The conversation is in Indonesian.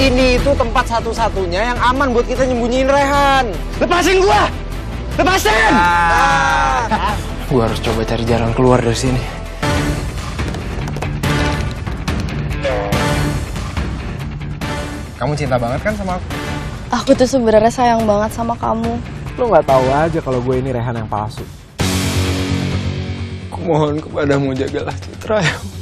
Ini itu tempat satu-satunya yang aman buat kita nyembunyiin Rehan. Lepasin gua! Lepasin! Gua harus coba cari jalan keluar dari sini. Kamu cinta banget kan sama aku? Aku tuh sebenarnya sayang banget sama kamu. Lo nggak tahu aja kalau gue ini Rehan yang palsu. Aku mohon kepadamu, jagalah Citra.